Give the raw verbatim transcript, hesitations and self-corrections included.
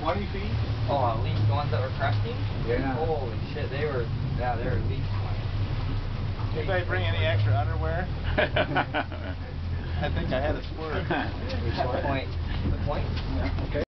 twenty feet? Oh, at least the ones that were cresting? Yeah. Holy shit, they were, yeah, they were at least twenty. Anybody bring any extra underwear? I think I had a squirt. Point. The point? Yeah. Okay.